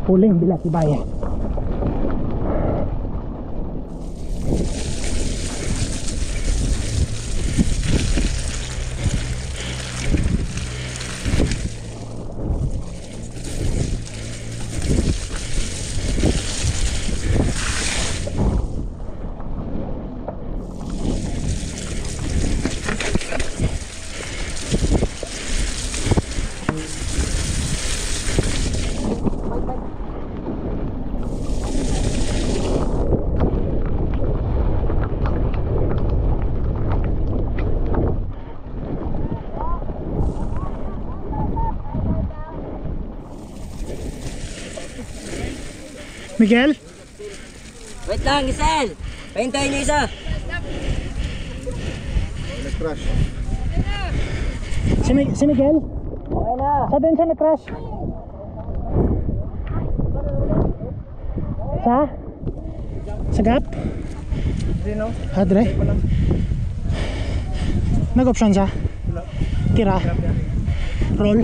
Huling bila si Baye. Miguel? Wait lang, Giselle! Pahintayin niyo isa! Nag-crash. Si Miguel? Okay na! Sa din siya na-crash? Sa gap? Sino? Hadre? Nag-option siya? Tira? Roll?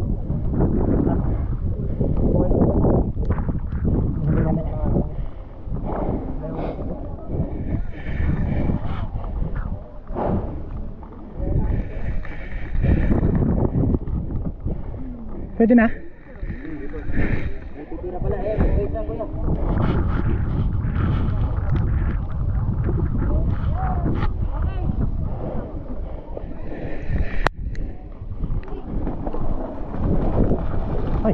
Pwede na? Titira pala eh, wait lang kuya. Ay.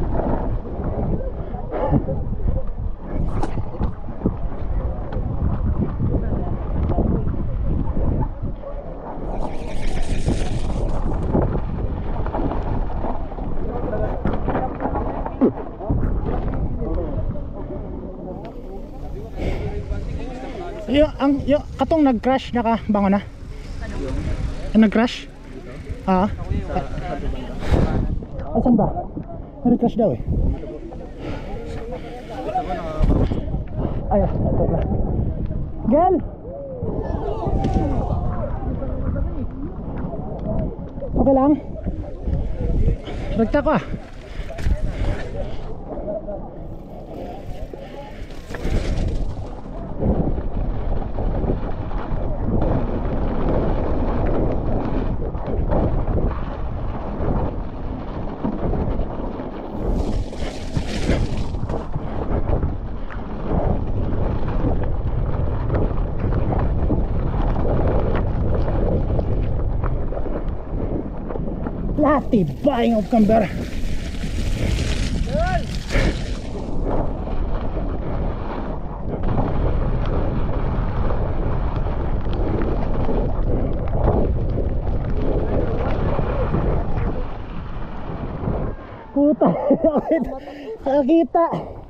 Yung katong nag-crash naka bango na. Nag-crash? Ah. Asan ba? Nag-crash daw eh. Ay, ito pala. Gel! Okay lang? Ragta ko ah. Latibay ng Canberra. Puta, nakakita.